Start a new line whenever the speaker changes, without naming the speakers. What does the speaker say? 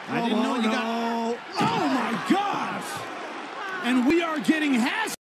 I didn't know you got... Oh, my gosh! And we are getting